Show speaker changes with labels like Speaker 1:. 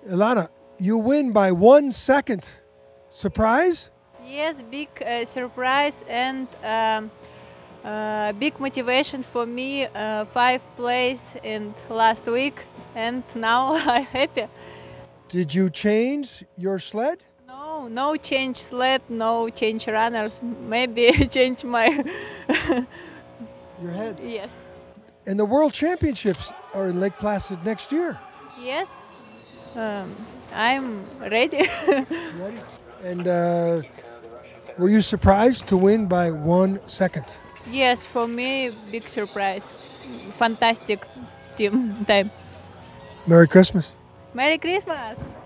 Speaker 1: Elena, you win by 1 second. Surprise?
Speaker 2: Yes, big surprise and big motivation for me. 5th place in last week, and now I'm happy.
Speaker 1: Did you change your sled?
Speaker 2: No, no change sled, no change runners. Maybe change my
Speaker 1: Your head.
Speaker 2: yes.
Speaker 1: And the World Championships are in Lake Placid next year.
Speaker 2: Yes, I'm ready.
Speaker 1: Ready? And were you surprised to win by 1 second?
Speaker 2: Yes, for me, big surprise. Fantastic team time.
Speaker 1: Merry Christmas.
Speaker 2: Merry Christmas!